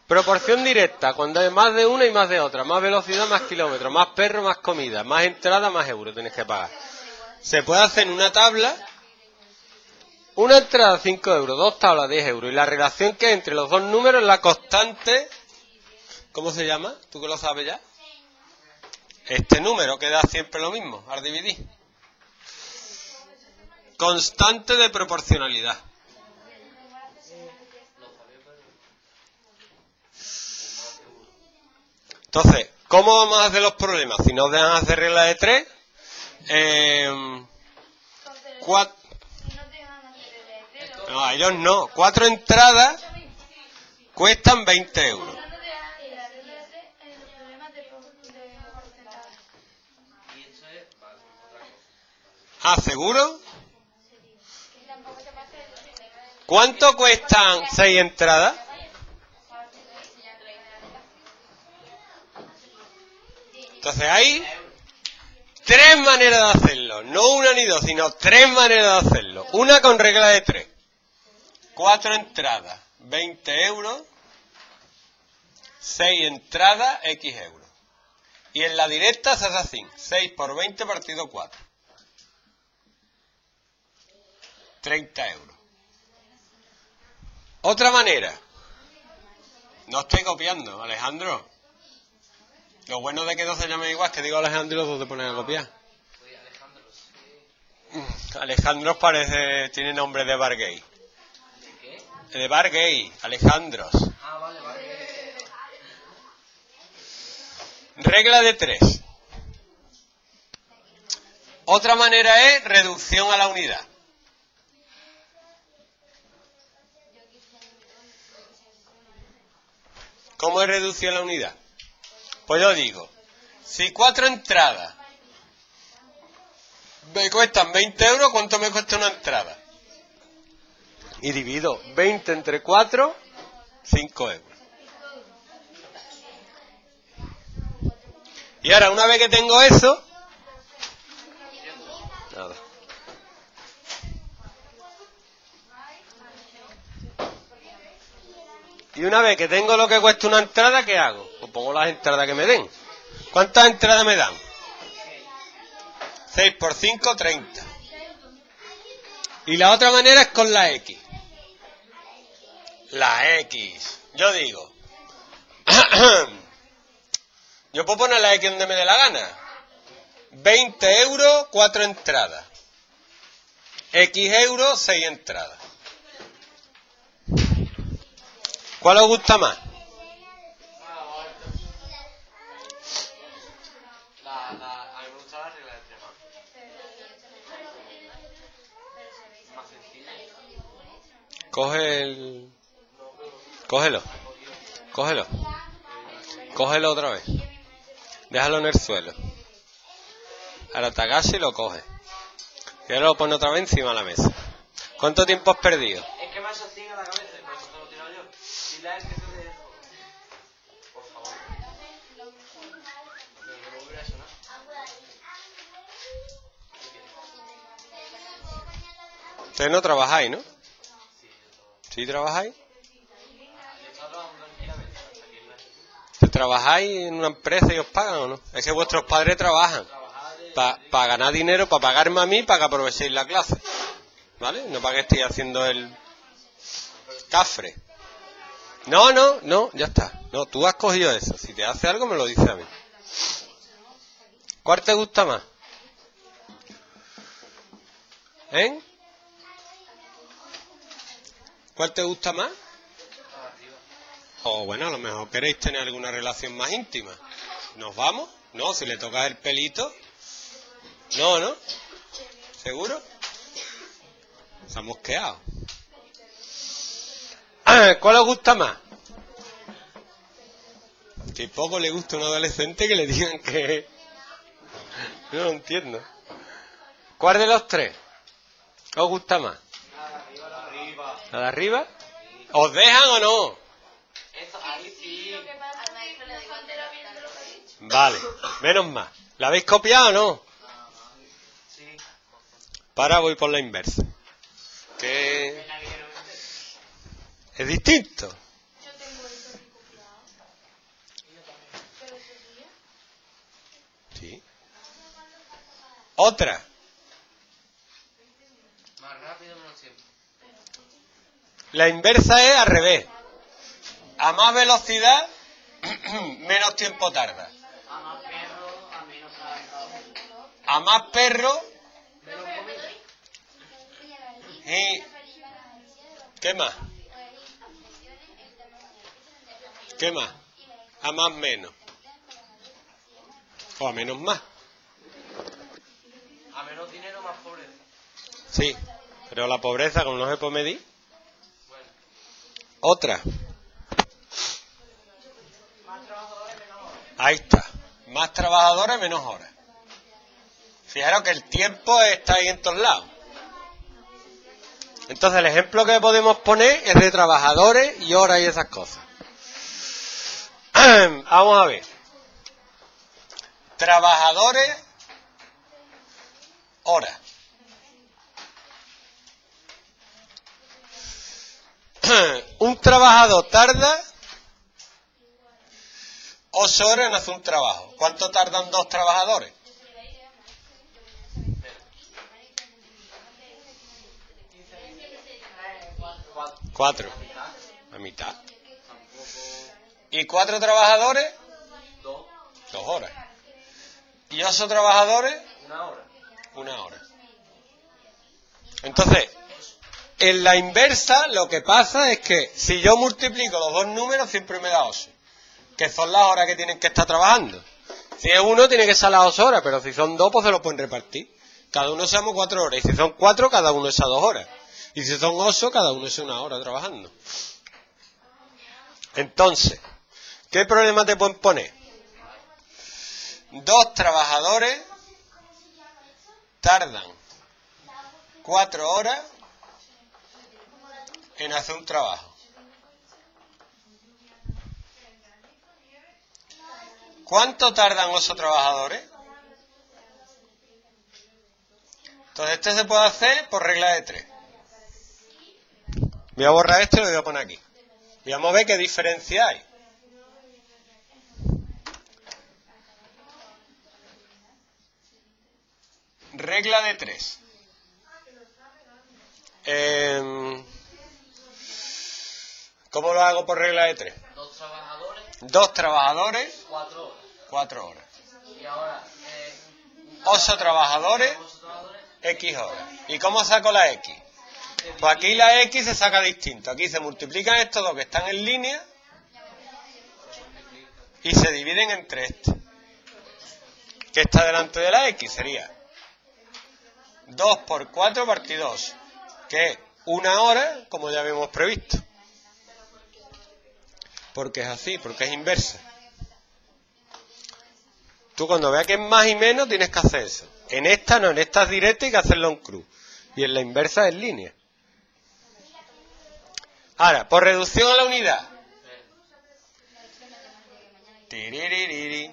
Proporción directa, cuando hay más de una y más de otra. Más velocidad, más kilómetros. Más perro, más comida. Más entrada, más euros tienes que pagar. Se puede hacer en una tabla. Una entrada 5 euros, dos tablas 10 euros. Y la relación que hay entre los dos números es la constante. ¿Cómo se llama? ¿Tú que lo sabes ya? Este número que da siempre lo mismo al dividir. Constante de proporcionalidad. Entonces, ¿cómo vamos a hacer los problemas? Si nos dejan hacer regla de 3, no, ellos no. 4 entradas cuestan 20 euros. ¿Ah, seguro? ¿Cuánto cuestan 6 entradas? Entonces hay 3 maneras de hacerlo. No una ni dos, sino 3 maneras de hacerlo. Una con regla de 3. 4 entradas, 20 euros. 6 entradas, X euros. Y en la directa se hace así. 6 por 20 partido 4. 30 euros. Otra manera. No estoy copiando, Alejandro. Lo bueno de que no se llame igual es que digo Alejandro y los dos te ponen a copiar. Alejandros parece, tiene nombre de bar gay. ¿De qué? De bar gay, Alejandros. Ah, vale, vale. Regla de 3. Otra manera es reducción a la unidad. ¿Cómo es reducción a la unidad? Pues yo digo, si 4 entradas me cuestan 20 euros, ¿cuánto me cuesta una entrada? Y divido 20 entre 4, 5 euros. Y ahora, una vez que tengo eso, nada. Y una vez que tengo lo que cuesta una entrada, ¿qué hago? Pues pongo las entradas que me den. ¿Cuántas entradas me dan? 6 por 5, 30. Y la otra manera es con la X. La X. Yo digo. Yo puedo poner la X donde me dé la gana. 20 euros, 4 entradas. X euros, 6 entradas. ¿Cuál os gusta más? A mí me gusta la regla de 3 más sencilla. Cógelo otra vez. Déjalo en el suelo. Ahora te agacha y lo coge. Y ahora lo pone otra vez encima de la mesa. ¿Cuánto tiempo has perdido? Es que me ha hecho así a la cabeza y por eso te lo tiro yo. Dile a él que se deje. Por favor. Ustedes no trabajáis, ¿no? ¿Sí trabajáis? ¿Trabajáis en una empresa y os pagan o no? Es que vuestros padres trabajan para ganar dinero, para pagarme a mí, para que aprovechéis la clase. ¿Vale? No para que estéis haciendo el cafre. No, ya está. No, tú has cogido eso. Si te hace algo, me lo dices a mí. ¿Cuál te gusta más? ¿Eh? ¿Cuál te gusta más? O bueno, a lo mejor queréis tener alguna relación más íntima. ¿Nos vamos? No, si le tocas el pelito. No. ¿Seguro? Se ha mosqueado. ¿Cuál os gusta más? Que poco le gusta a un adolescente que le digan que... No lo entiendo. ¿Cuál de los 3 os gusta más? ¿La de arriba? ¿Os dejan o no? Vale, menos mal. ¿La habéis copiado o no? Para, voy por la inversa. ¿Qué? ¿Es distinto? Otra. Más rápido, menos tiempo. La inversa es al revés. A más velocidad, menos tiempo tarda. A más perro, a menos trabajador. A más perro Menos comida. y... ¿Qué más? ¿Qué más? A más menos. O a menos más. A menos dinero, más pobreza. Sí, pero la pobreza, como no se puede medir. Bueno. Otra. Más trabajadores, menos horas. Ahí está. Más trabajadores, menos horas. Fijaros que el tiempo está ahí en todos lados. Entonces el ejemplo que podemos poner es de trabajadores y horas y esas cosas. Vamos a ver. Trabajadores, horas. Un trabajador tarda 8 horas en hacer un trabajo. ¿Cuánto tardan 2 trabajadores? 4. A mitad. ¿Y 4 trabajadores? 2. 2 horas. ¿Y 8 trabajadores? 1 hora. 1 hora. Entonces, en la inversa lo que pasa es que si yo multiplico los dos números siempre me da 8, que son las horas que tienen que estar trabajando. Si es 1 tiene que ser las 8 horas, pero si son 2 pues se lo pueden repartir. Cada uno seamos 4 horas, y si son 4 cada uno es a 2 horas. Y si son 8 cada uno es 1 hora trabajando. Entonces, ¿qué problema te pueden poner? 2 trabajadores tardan 4 horas en hacer un trabajo. ¿Cuánto tardan 8 trabajadores? Entonces este se puede hacer por regla de 3. Voy a borrar esto y lo voy a poner aquí. Y vamos a ver qué diferencia hay. Regla de 3. ¿Cómo lo hago por regla de 3? 2 trabajadores. 2 trabajadores, 4 horas. 4 horas. Y ahora, 8 trabajadores, 8 trabajadores. X horas. ¿Y cómo saco la X? Pues aquí la X se saca distinto. Aquí se multiplican estos dos que están en línea y se dividen entre este, que está delante de la X. Sería 2 por 4 partido 2, que es 1 hora, como ya habíamos previsto. Porque es así, porque es inversa. Tú cuando veas que es más y menos tienes que hacer eso. En esta no, en esta es directa y hay que hacerlo en cruz. Y en la inversa es línea. Ahora, por reducción a la unidad. Tiriririri.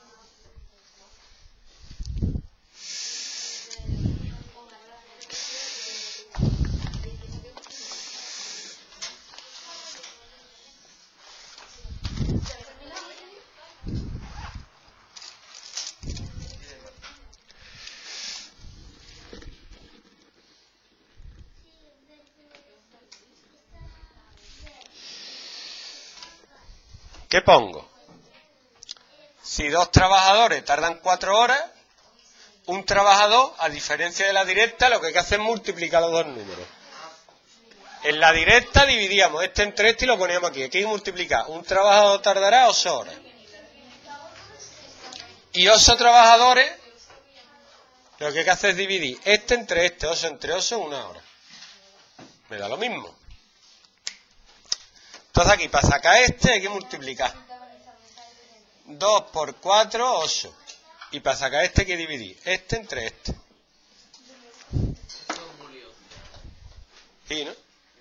¿Qué pongo? Si 2 trabajadores tardan 4 horas, un trabajador, a diferencia de la directa, lo que hay que hacer es multiplicar los dos números. En la directa dividíamos este entre este y lo poníamos aquí. Aquí hay que multiplicar. Un trabajador tardará 8 horas. Y 8 trabajadores, lo que hay que hacer es dividir este entre este. 8 entre 8, 1 hora. Me da lo mismo. Entonces aquí, para sacar este, hay que multiplicar. 2 por 4, 8. Y para sacar este hay que dividir este entre este. Sí, ¿no?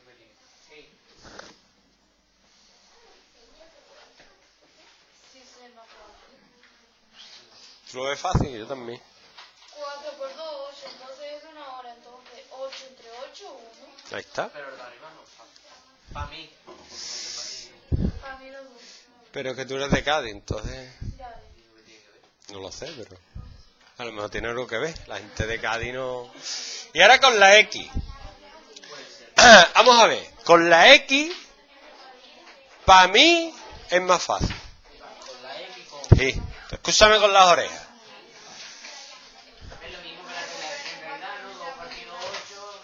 ¿Tú lo ves fácil? Yo también. 4 por 2, 8, entonces es 1 hora, entonces 8 entre 8, 1. Ahí está. Pero el de arriba no. Para mí. Para mí los dos. Pero que tú eres de Cádiz, entonces... Ya. No lo sé, pero... A lo mejor tiene algo que ver. La gente de Cádiz no... Y ahora con la X. Vamos a ver. Con la X, para mí, es más fácil. Con la X, con... Sí. Escúchame con las orejas. Es lo mismo que la en realidad, ¿no? 2 partidos 8,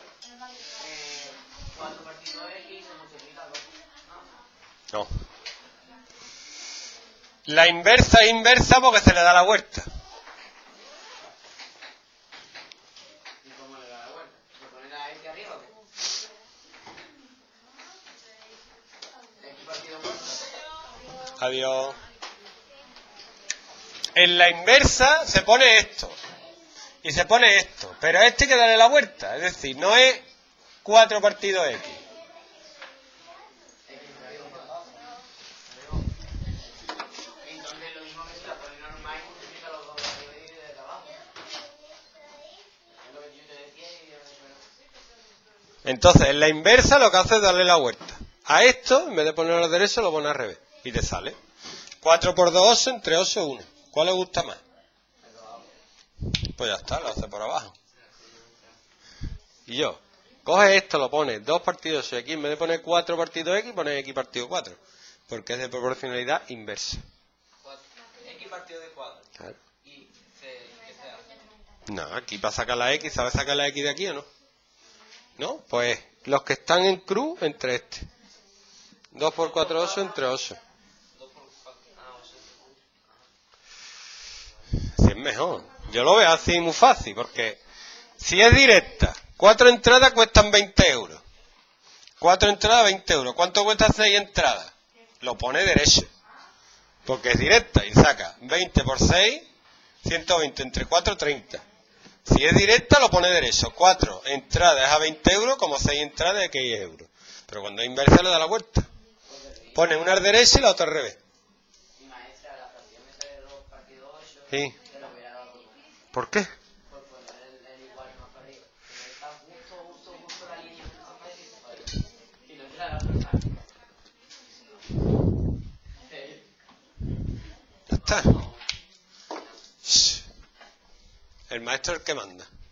4 partidos X, se multiplica 2. No. La inversa es inversa porque se le da la vuelta. ¿Y cómo le da la vuelta? ¿Se pone la X arriba o qué? X partido 4. Adiós. En la inversa se pone esto. Y se pone esto. Pero a este hay que darle la vuelta. Es decir, no es 4 partidos X. Entonces lo mismo que si la pone normal y multiplica los 2 partidos y de abajo. Es lo que yo te decía y... Entonces, en la inversa lo que hace es darle la vuelta. A esto, en vez de ponerlo al derecho, lo pone al revés. Y te sale. 4 por 2, 8, entre 8, 1. ¿Cuál le gusta más? Pues ya está, lo hace por abajo. Y yo, coge esto, lo pones 2 partidos X, en vez de poner 4 partidos X, pones X partido 4. Porque es de proporcionalidad inversa. X partido de 4. Claro. Y ¿qué se hace? No, aquí para sacar la X, ¿sabes sacar la X de aquí o no? ¿No? Pues los que están en cruz, entre este. 2 por 4, 8, entre 8. 2 por 4. Ah, 8. Si es mejor. Yo lo veo así muy fácil, porque si es directa, 4 entradas cuestan 20 euros. 4 entradas, 20 euros. ¿Cuánto cuesta 6 entradas? Lo pone derecho. Porque es directa y saca 20 por 6, 120 entre 4, 30. Si es directa, lo pone derecho. 4 entradas a 20 euros, como 6 entradas de 15 euros. Pero cuando es inversa, le da la vuelta. Pone una al derecho y la otra al revés. Mi maestra, la fracción esa de 2 partidos 8, Sí. se lo hubiera dado por mal. ¿Por qué? Por poner el igual más para arriba. Pero está justo la línea justo en medio y se puede. Y no te la da por mal. Ya está. El maestro es el que manda.